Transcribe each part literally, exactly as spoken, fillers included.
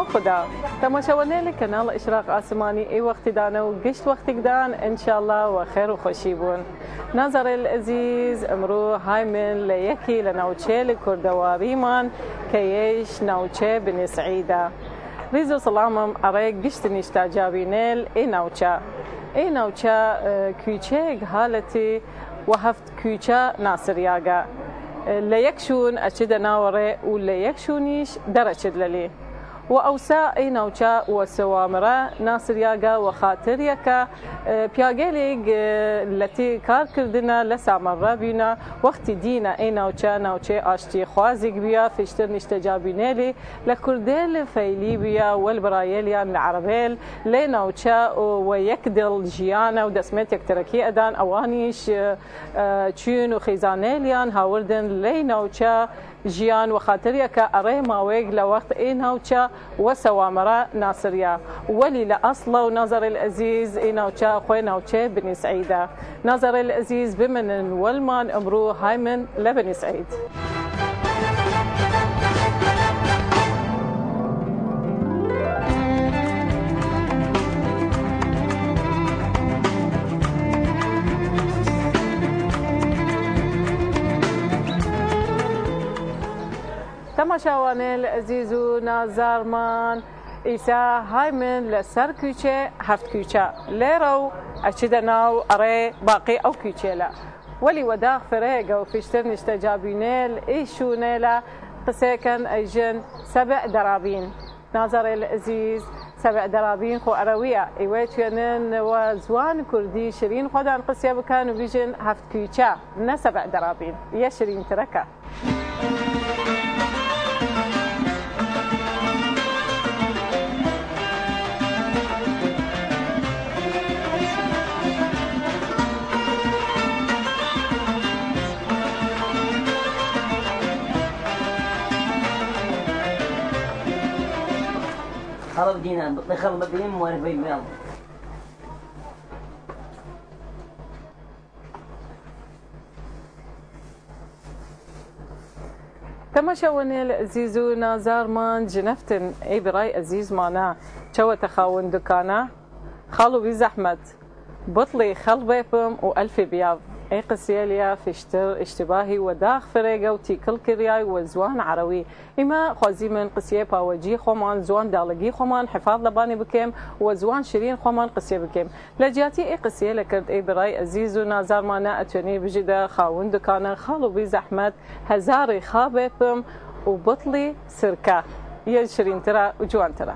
ناو خدا تماشاوانه لکانال اشراق آسمانی ای وقت دانه و گشت وقت دان انشالله و خیر و خوشی بون. ناظر العزیز امرو های من لیکی لناوچه لکردواری من کیش ناوچه بن سعیده ریزو سلامم ارای گشت نشتا جابینل ای ناوچه ای ناوچه کوچه حالتی و هفت کوچه ناصریاگا ليكشون أشد ناوري وليكشونيش درجة للي وأوسا أي نوشا وسوامرة ناصر ياغا وخاطر يكا بياغيليغ التي كار كردنا لسا مرة بينا وقت دينا أي نوشا نوشا أشتي خوازيق بيا فيشتر نشتجابينيلي لكرديل فيلي بيا والبرايليان العربيل لي نوشا ويكدل جيانا ودسمت يكتركي أدان أوانيش تشون وخيزانيليان هاوردن لي نوشا جيان وخاطريا كأري ماويق لوقت إيناوشا وسوامرة ناصريا ولي لأصله ونظر العزيز إيناوشا خويناوشا بني سعيدة نظر العزيز بمن والمان أمرو هايمن لبني سعيد. تماشاوانه العزیز و نازارمان ایسا های من لسر کوچه هفت کوچه لیرو اچید ناو اره باقی او کوچه لا ولی وداغ فريق و فيشتر نشتجابينيل ايشونه لا قسيكن ايجن سبع درابين ناظر العزيز سبع درابين خو ارويه ايويتشنن وزوان كردي شيرين خدان قسيه بكان وبيجن هفت كوچه نه سبع درابين يا شيرين تركه خرب دينا بخل بدين موارد بيبيان تماشاوني العزيز نازار مان جنفتن اي براي عزيز مانا شو تخاون دكانا خالو بزحمت بطلي خل بيبم والف بياض اي قسيليا فيشتر اشتباهي وداخ فريقه وتيكل كرياي وزوان عروي اما خوازي من قسيه باوجي خومان زوان دالغي خومان حفاظ لباني بكم وزوان شيرين خومان قسيه بكم لجاتي اي قسيه لكرد اي براي عزيز ونازار مانا اتوني بجدا خاون دكان خالو بزحمت هزاري خابيبم وبطلي سركه يا شيرين ترى وجوان ترى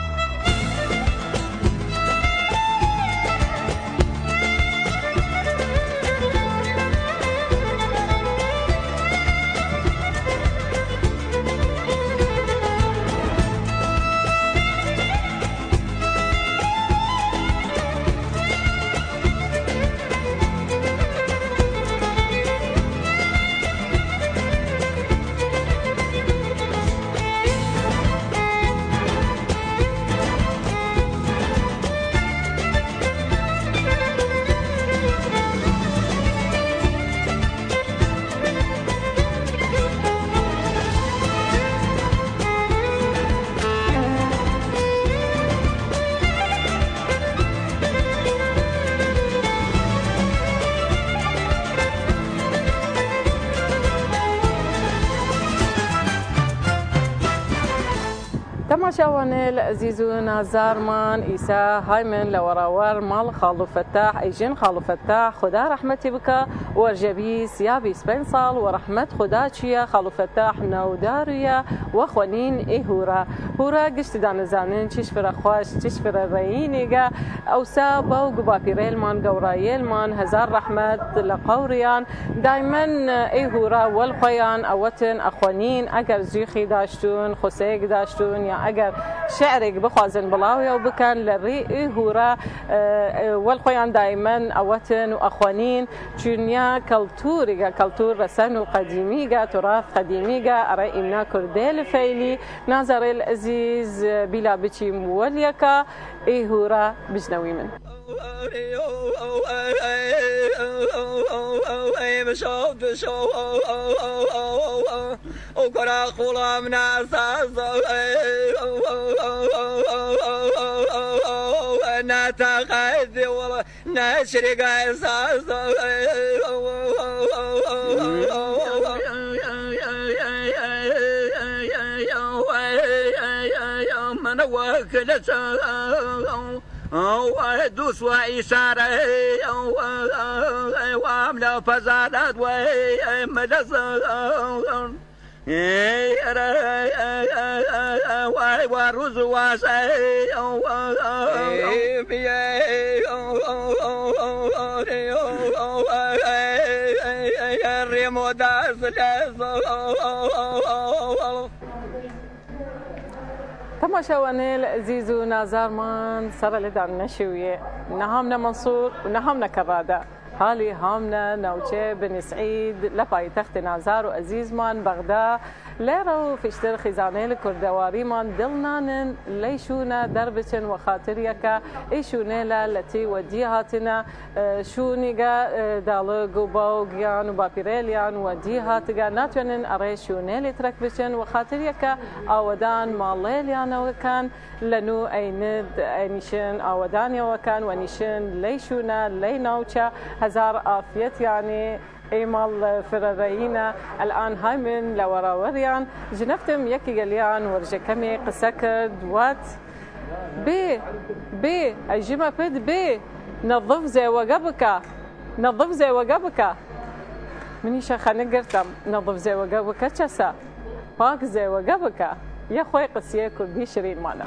تماشاوانه العزيز نازار مان إيسا هاي من لوراور مال خالو فتاح ايجن خالو فتاح خدا رحمتي بك ورجبي سيابي سبنصال ورحمت خدا چيا خالو فتاح نوداريا وخونين اي هورا هورا قشت دان زانن چش فرا خوش چش فرا رينيغا اوسا باو قبابيريل مان قورايل مان هزار رحمت لقوريان دايما اي هورا والخيان اوتن اخوانين اگر زيخي داشتون خسيق داشتون يا اگر شعرك بخوازن بلاوية وبكان للري هورا والخوان دائما اوتن واخوانين چونيا كالتوريغا كالتور رسن وقديميغا تراث قديميغا ارى امنا كرديل فيلي ناظر العزيز بلا بچي موليكا اي هورا بجنوي من وكرا خلا من اساس نتغذي ولا نشرق اساس من وكلت ودوس وإشارة وعملة فزادت ومدس ورز وشيء الريموداس تماشاواني العزيز ونازارمان سر لدان نشوية نهامنا منصور ونهامنا كرادة حالي هامنا نوچه بن سعيد لپایتخت نازار وعزيز مان بغداد ليرو فيشتر خزانه الكردواري مان دلنان ليشونا دربتن وخاطريكا ايشونيلا التي وديهاتنا شونيغا دالو باوغيان وبابيريليان وديهاتغا ناتونن اريشونيل تركبتن وخاطريكا اودان ماليليان وكان لنو ايند اينشن اودان وكان ونشن ليشونا لينوچا هزار عافيت يعني ايمال فرارينا الان هاي من لوراوريان جنفتم يكي قليان ورجكمي قسكد وات بي بي اجيما بد بي نظف زي وقبك نظف زي وقبك مني شخانة قرتم نظف زي وقبك تشسا باك زي وقبك يا خوي قسيه كردي شيرين مانا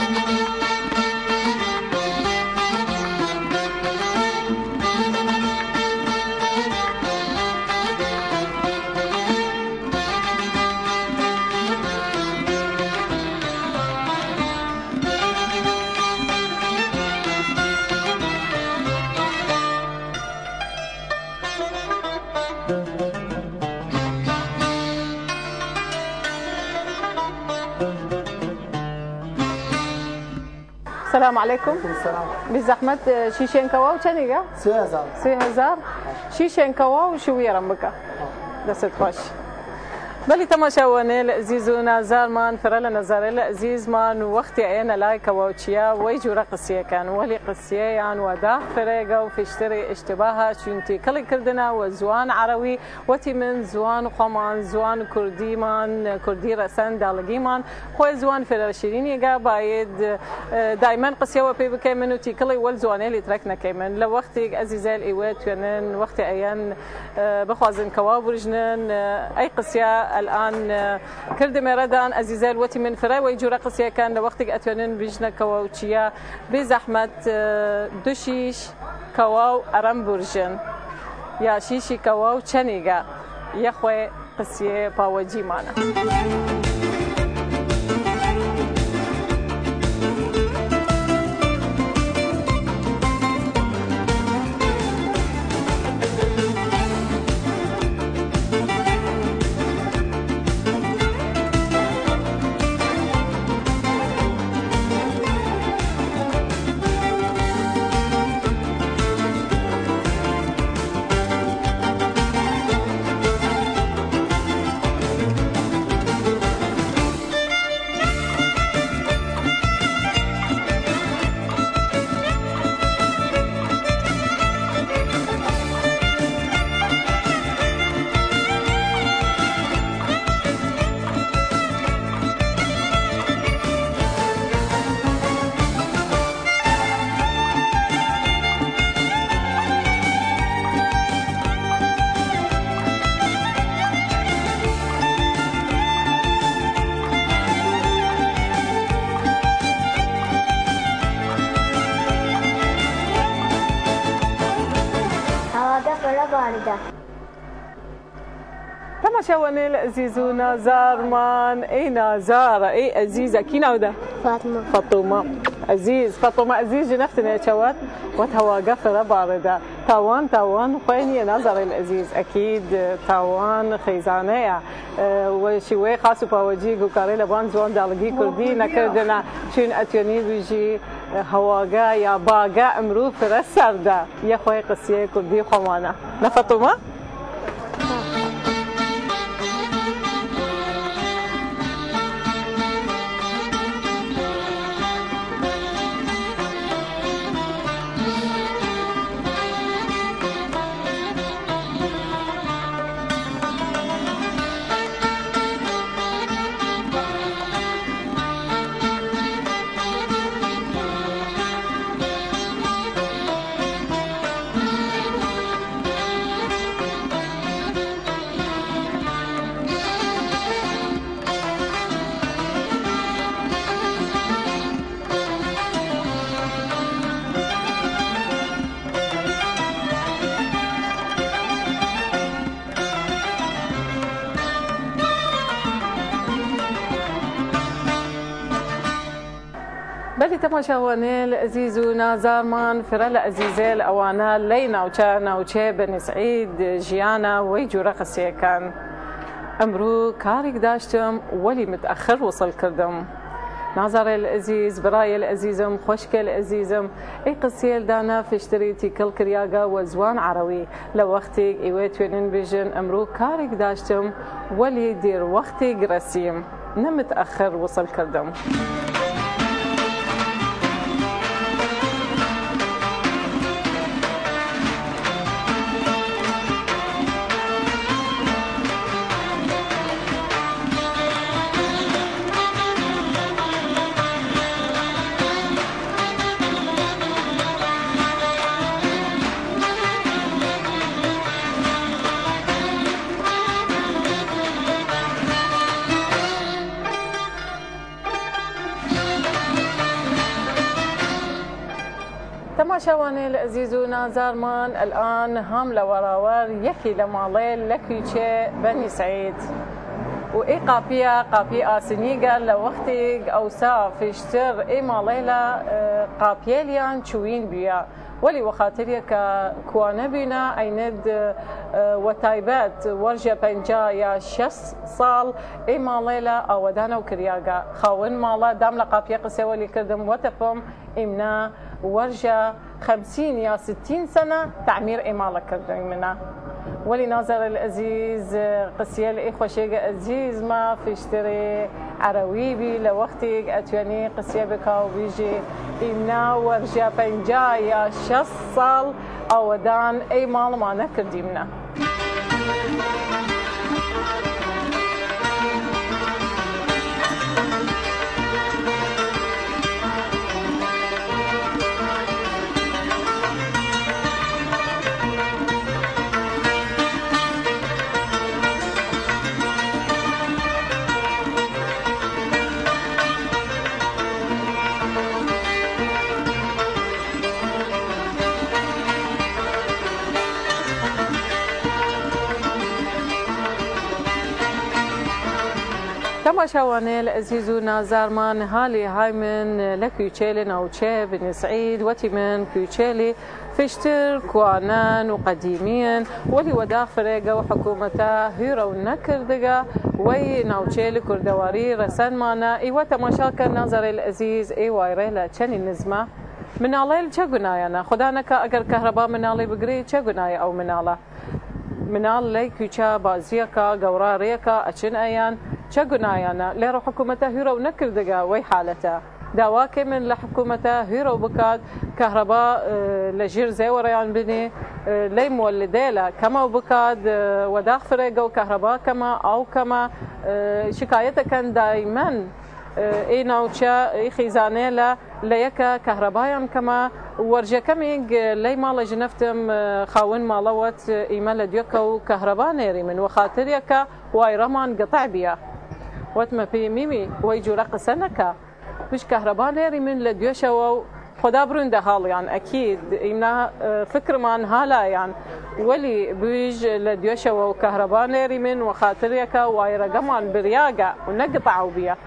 السلام عليكم. السلام. بزحمة شيشين كواو كنيجا؟ سي هزار. سي هزار. شيشين كواو شو يرمبك؟ دست باش. بلي تماشاواني العزيزونا زارمان فرلا نزاريلا عزيز مان وقتي عينا لاي كواوتشيا ويجورا قسيه كان ولي قسيه يعني ودا فريقه وفيشتري اشتباهها شنتي كل كردنا وزوان عروي وتي من زوان قمان زوان كردي مان كردي رسن دالجي مان خوي زوان فرلا شيريني جا بايد دائما قسيه وبي بكيمن وتي كل ول زواني اللي تركنا كيمن لو وقتي عزيزال ايوات ونن وقتي عيان بخوازن كواو برجنن اي قسيه الآن كرد مردان عزيزال وتي من فرا ويجورا قسيا كان لوقتك أتونن بيجنا كواوتشيا بزحمة دوشيش كواو أرم برجن يا شيشي كواو تشانيغا يا خوي قسيا باوجي مانا تماشاواني العزيزونا زارمان اي نازارة اي عزيزة كينا ودا فاطمة فاطمة عزيز فاطمة عزيز جنفتنا يا شوات وتهوا قفرة باردة تاوان تاوان خويني نظر العزيز أكيد تاوان خيزانية وشوي خاصو باوجي وكاري لبان زوان دالجي كردي نكردنا شون أتيوني بيجي هواجا يا باجا أمرو فرسر دا يا خوي قصية كردي خوانا نفطوما بلي تماشاواني العزيز ونازارمان فرلا عزيزي اوانا لينا وشانا وشي بن سعيد جيانا ويجورا قسيه كان امرو كاريك داشتم ولي متاخر وصل كردم نظر العزيز براي العزيزم خوشك العزيزم اي قسيه دانا فشتريتي كل كرياغا وزوان عروي لوقتي ايويت وين بيجن امرو كاريك داشتم ولي دير وقتي قرسيم نمتاخر وصل كردم تماشاواني العزيز ونازارمان الآن هم لوراور يكي لماليل لكيشي بني سعيد وإي قابية قابية آسنيقة لوقتي أو سا فيشتر إي ماليلا قابيليان شوين بيا ولي وخاطرية كوانا بينا أيند وتايبات ورجة بنجا يا شس صال إي ماليلا أو دانا وكرياغا خاون مالا دام لقابية قسي ولي كردم وتفهم إمنا ورجة خمسين يا ستين سنة تعمير إمالة كردن منا ولي ناظر العزيز قسية الإخوة شيء عزيز ما فيشتري عرويبي لوقتي أتوني قسية بكاو بيجي إمنا ورجة بنجا يا شص صال أو دان أي مال ما نكردي منا تماشاواني العزيز ونازارمان هالي هاي من لكيوتشيلي ناوتشي بن سعيد وتي من كيوتشيلي فيشتر كوانان وقديمين ولي ودا فريقه وحكومته هيرو نكردقه وي ناوتشيلي كردواري رسن مانا ايوه تماشا كان ناظر العزيز اي وايريلا تشني نزمه من علي تشغنايا انا خدانك اگر كهرباء من علي بقري تشغنايا او من على من علي كيوتشا بازيكا غوراريكا اتشن ايان تشغنايا ليرو حكومته هيرو نكردقه وي حالته داواكي من لحكومته هيرو بكاد كهرباء لجير زي وريان بني لي مولديلا كما وبكاد وداخ فريقو كهرباء كما او كما شكايته كان دائما اي نوتشا اي خيزانيلا ليكا كهرباء كما ورجا كمينج لي مالا جنفتم خاون مالوت ايمال ديوكو كهرباء نيري من وخاطر يكا وايرمان قطع بيا وتما في ميمي ويجو رقصنكا مش كهرباء نيري من لديوشا و خدا برونده هال يعني اكيد إمنا فكر مان هالا يعني ولي بيج لديوشا وكهرباء نيري من وخاطر يكا وايرقمان برياقة ونقطعوا بيا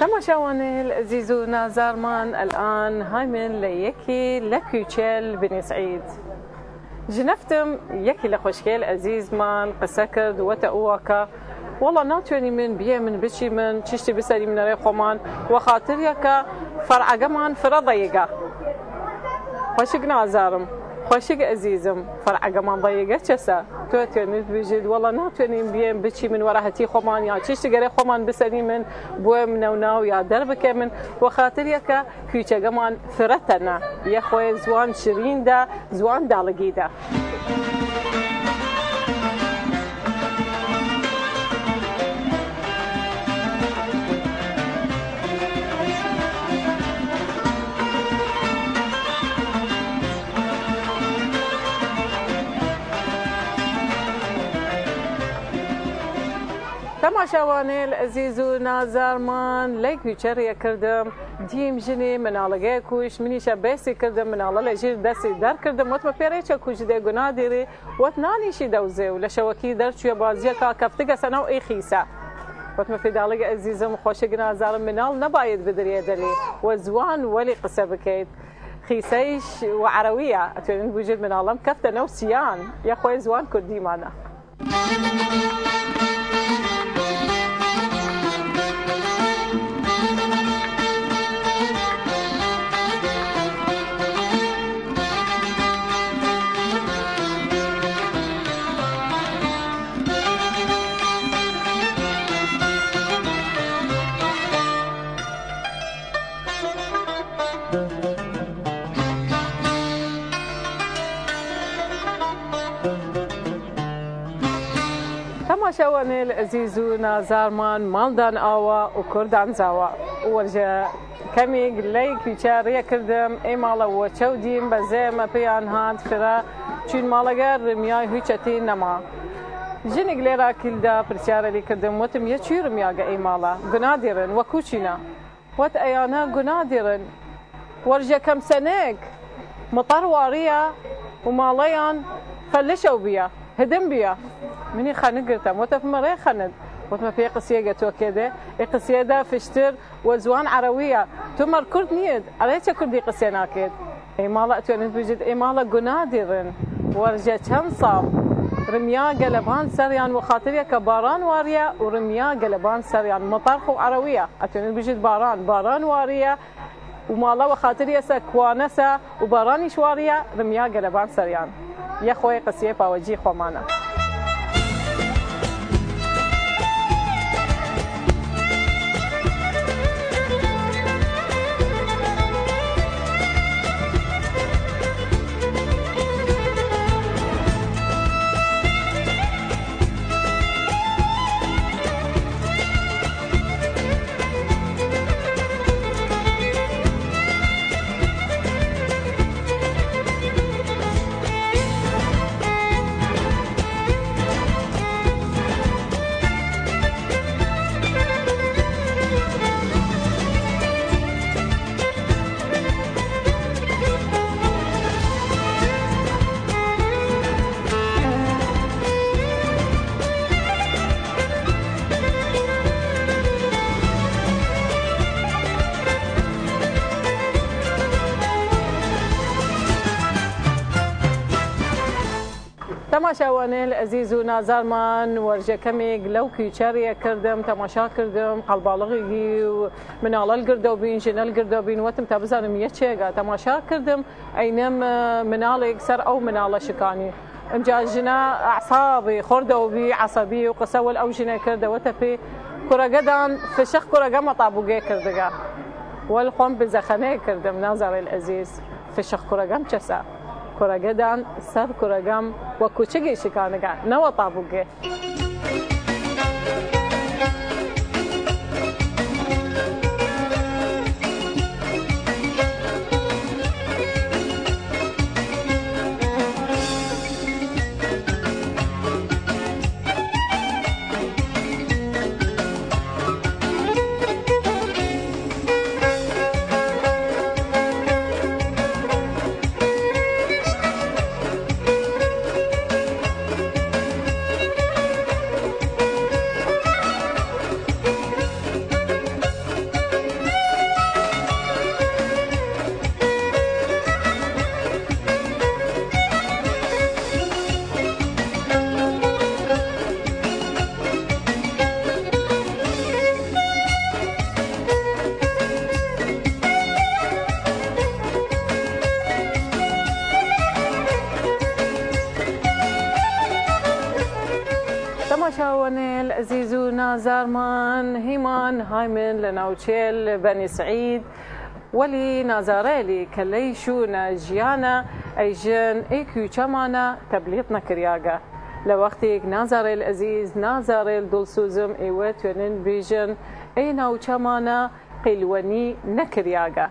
تماشاواني العزيز نازارمان الآن هاي من ليكي لكوشيل بني سعيد جنفتم يكي لخوشكيل عزيز مان قسكرد وتأوكا والله ناتوني من بيه من بشي من تشتي بسري من ريخو مان وخاطر يكا فرع قمان فرضيقا خوشك نازارم خوشك عزيزم فرع قمان ضيقا چسا تو توني بجد والله ناتوني بيه بشي من وراهتي خومان يا تشتي قري خومان بسري من بوي من وناو يا دربك من وخاطر يكا كيوچا قمان فرتنا يا خوي زوان شرين دا زوان دالقي دا تماشاواني العزيز نازارمان ليك بيشري كردم ديم جني من على كوش مني شباسي كردم من على لجير دسي دار كردم وتما بيريتشا كوش دي غناديري وتناني شي دوزي ولا شوكي درتشو بازيا كا كفتقه سنه اي خيسه وتما في دالك عزيزم خوشك نازار منال نبايد بدري دلي وزوان ولي قصه بكيت خيسيش وعرويه اتوني بوجد من الله كفته نوسيان يا خوي زوان كردي معنا تماشاواني العزيز نازارمان مالدان آوا وكردان زاوا ورجا كمي قلي كيشاريا كردم اي مالا وچوديم بزي ما بيان هاد فرا چون مالاغر رمياي هيچتي نما جيني قلي را كلدا برسيارة لي كردم وتم يچي رمياغا اي مالا قنادرن وكوشينا وات ايانا قنادرن ورجا كم سنك مطر واريا وماليان فلشوا بيا هدم بيا مني خانقرتم وتف مري خند وتما في قصيه قتو كده قصيه دا فشتر وزوان عرويه تمر كرد نيد عليك كردي قصيه ناكد اي مالا اتونت بجد اي مالا قنادرن ورجا كم صام رميا قلبان سريان وخاطريا كباران واريا ورميا قلبان سريان مطرخ وعرويه اتونت بجد باران باران واريا ومالا وخاطريا سكوانسا وباراني شواريا رميا قلبان سريان يا خوي قصيه باوجي خومانا تماشاواني العزيز نازارمان ورجا كمي لو كيشاريا كردم تماشا كردم قلبالغي من على القردوبين جنا القردوبين وتم تبزانم يتشيغا تماشا كردم اينم من على يكسر او من على شكاني مجاجنا اعصابي خردوبي عصبي وقسول او جنا كرده وتفي كرغدان فشخ كرغا مطابوغي كردغا والقوم بزخنه كردم نازار العزيز فشخ كرغم چسا كرغدان سر كرغم وكوچگي شكانغا نو طابوغي تماشاواني العزيز نازارمان هيمان هايمن لناوتشيل بني سعيد ولي نازاريلي كليشونا جيانا ايجن ايكيو چمانا تبليطنا كرياغا لوقتك نازاري العزيز نازاري الدلسوزم ايوات ونن بيجن اي ناو چمانا قلوني نكرياغا.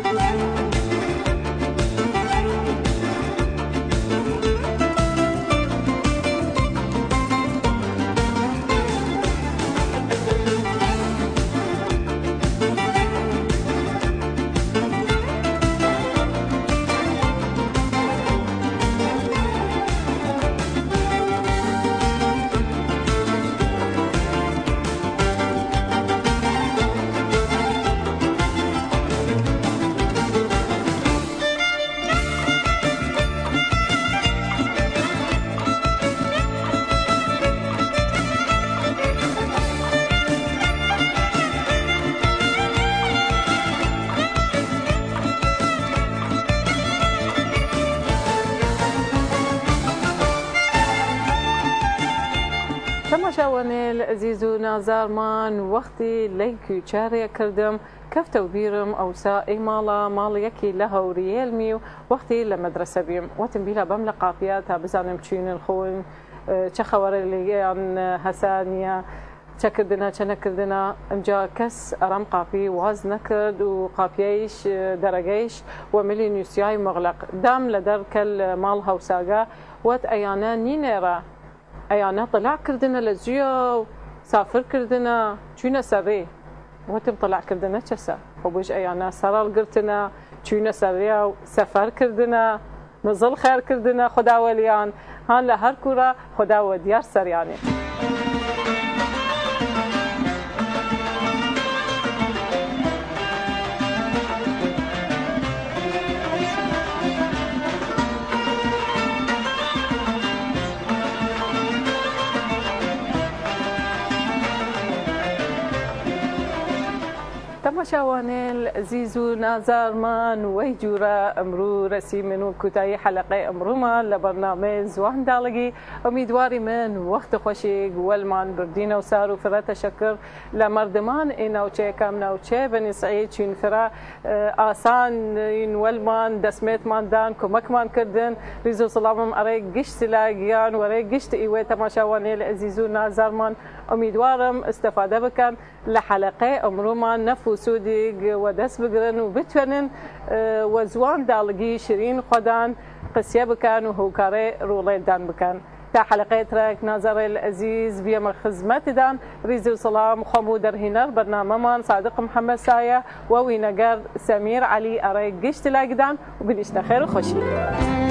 تماشاواني العزيز نازارمان وقتي ليكو چاري كردم كفتو بيرم او سائي مالا مال يكي لهو ريالمي وقتي لمدرسة بيم واتم بيلا بملا قافياتها بزانم تشين الخون چه خبر اللي عن هسانية چه كردنا چه نكردنا امجا كس ارم قافي واز نكرد وقافيش درجيش وملي نيسياي مغلق دام لدرك المال هوساقا وات ايانا نينيرا ايانا طلع كردنا لزيو سافر كردنا چونا سري وتم طلع كردنا چسا وبوش ايانا سرال قرتنا چونا سري سفر كردنا نزل خير كردنا خدا وليان هان لهر كورا خدا وديار سرياني. تماشاواني العزيز نازارمان ويجورا امرو رسي من كتاي حلقه امروما لبرنامج زوان دالغي اميدواري من وقت خوشي والمان بردينا وسارو فرا تشكر لمردمان انو تشي كامنا وتشي بني سعيد شين فرا آسان ان والمان دسمت مان دان كمك مان كردن ريزو سلامم اري قشت لاقيان وري قشت ايوه تماشاواني العزيز نازارمان اميدوارم استفاده بكن لحلقه امروما نفو سوديق ودس بقرن وبتونن وزوان دالغي شيرين خدان قسيه بكان وهوكاري رولي دان بكان تا حلقه تراك ناظر العزيز بيم خدمت دان ريزو سلام خمو درهنر برنامج صادق محمد سايه ووينقر سمير علي اري قشت لاقدان وبنشتا خير وخشي.